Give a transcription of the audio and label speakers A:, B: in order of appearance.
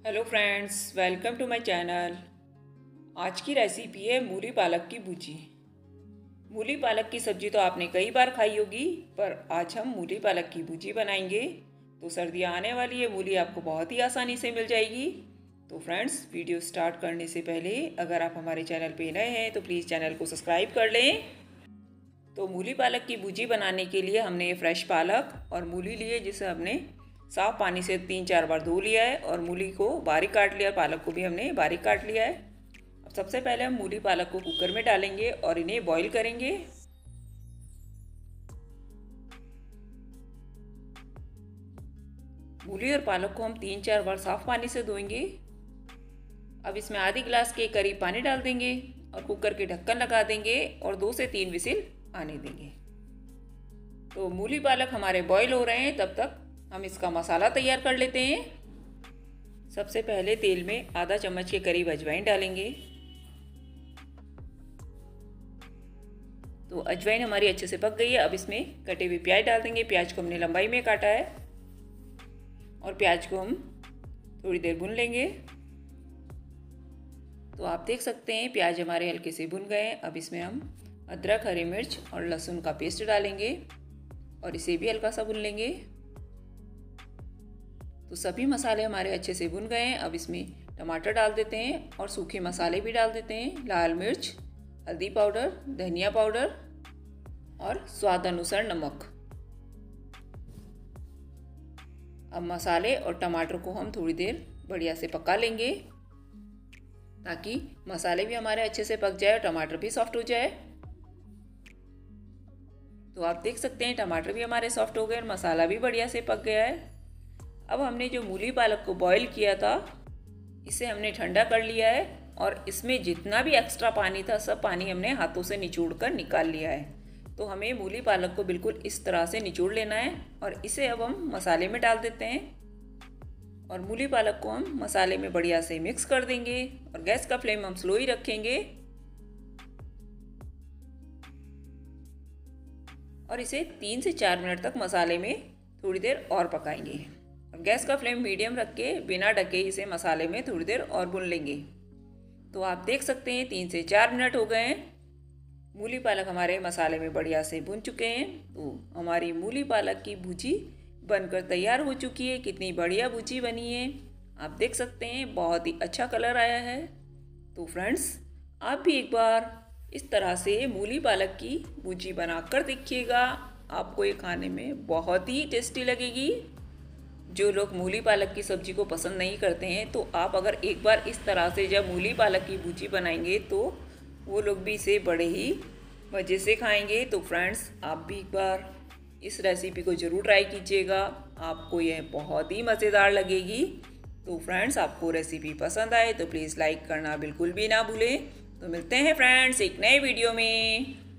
A: Hello friends, welcome to my channel. आज की recipe है मूली पालक की भुजी। मूली पालक की सब्जी तो आपने कई बार खाई होगी, पर आज हम मूली पालक की भुजी बनाएंगे। तो सर्दियाँ आने वाली है, मूली आपको बहुत ही आसानी से मिल जाएगी। तो फ्रेंड्स, वीडियो स्टार्ट करने से पहले अगर आप हमारे चैनल पे नए हैं तो प्लीज़ चैनल को सब्सक्राइब कर लें। तो मूली पालक की भुजी बनाने के लिए हमने ये फ्रेश पालक और मूली लिए, जिसे हमने साफ पानी से 3-4 बार धो लिया है और मूली को बारीक काट लिया, पालक को भी हमने बारीक काट लिया है। अब सबसे पहले हम मूली पालक को कुकर में डालेंगे और इन्हें बॉईल करेंगे। मूली और पालक को हम 3-4 बार साफ पानी से धोएंगे। अब इसमें आधी गिलास के करीब पानी डाल देंगे और कुकर के ढक्कन लगा देंगे और 2 से 3 विसिल आने देंगे। तो मूली पालक हमारे बॉईल हो रहे हैं, तब तक हम इसका मसाला तैयार कर लेते हैं। सबसे पहले तेल में आधा चम्मच के करीब अजवाइन डालेंगे। तो अजवाइन हमारी अच्छे से पक गई है। अब इसमें कटे हुए प्याज डाल देंगे। प्याज को हमने लंबाई में काटा है और प्याज को हम थोड़ी देर भून लेंगे। तो आप देख सकते हैं प्याज हमारे हल्के से भुन गए हैं। अब इसमें हम अदरक, हरी मिर्च और लहसुन का पेस्ट डालेंगे और इसे भी हल्का सा भून लेंगे। तो सभी मसाले हमारे अच्छे से भुन गए हैं। अब इसमें टमाटर डाल देते हैं और सूखे मसाले भी डाल देते हैं। लाल मिर्च, हल्दी पाउडर, धनिया पाउडर और स्वाद अनुसार नमक। अब मसाले और टमाटर को हम थोड़ी देर बढ़िया से पका लेंगे, ताकि मसाले भी हमारे अच्छे से पक जाए और टमाटर भी सॉफ्ट हो जाए। तो आप देख सकते हैं टमाटर भी हमारे सॉफ्ट हो गए और मसाला भी बढ़िया से पक गया है। अब हमने जो मूली पालक को बॉईल किया था, इसे हमने ठंडा कर लिया है और इसमें जितना भी एक्स्ट्रा पानी था, सब पानी हमने हाथों से निचोड़ कर निकाल लिया है। तो हमें मूली पालक को बिल्कुल इस तरह से निचोड़ लेना है और इसे अब हम मसाले में डाल देते हैं और मूली पालक को हम मसाले में बढ़िया से मिक्स कर देंगे और गैस का फ्लेम हम स्लो ही रखेंगे और इसे 3 से 4 मिनट तक मसाले में थोड़ी देर और पकाएंगे और गैस का फ्लेम मीडियम रख के बिना ढके इसे मसाले में थोड़ी देर और भून लेंगे। तो आप देख सकते हैं 3 से 4 मिनट हो गए हैं। मूली पालक हमारे मसाले में बढ़िया से भुन चुके हैं। तो हमारी मूली पालक की भुजी बनकर तैयार हो चुकी है। कितनी बढ़िया भुजी बनी है, आप देख सकते हैं, बहुत ही अच्छा कलर आया है। तो फ्रेंड्स, आप भी एक बार इस तरह से मूली पालक की भुजी बनाकर देखिएगा। आपको ये खाने में बहुत ही टेस्टी लगेगी। जो लोग मूली पालक की सब्जी को पसंद नहीं करते हैं, तो आप अगर एक बार इस तरह से जब मूली पालक की भुजी बनाएंगे तो वो लोग भी इसे बड़े ही मज़े से खाएंगे। तो फ्रेंड्स, आप भी एक बार इस रेसिपी को ज़रूर ट्राई कीजिएगा, आपको यह बहुत ही मज़ेदार लगेगी। तो फ्रेंड्स, आपको रेसिपी पसंद आए तो प्लीज़ लाइक करना बिल्कुल भी ना भूलें। तो मिलते हैं फ्रेंड्स एक नए वीडियो में।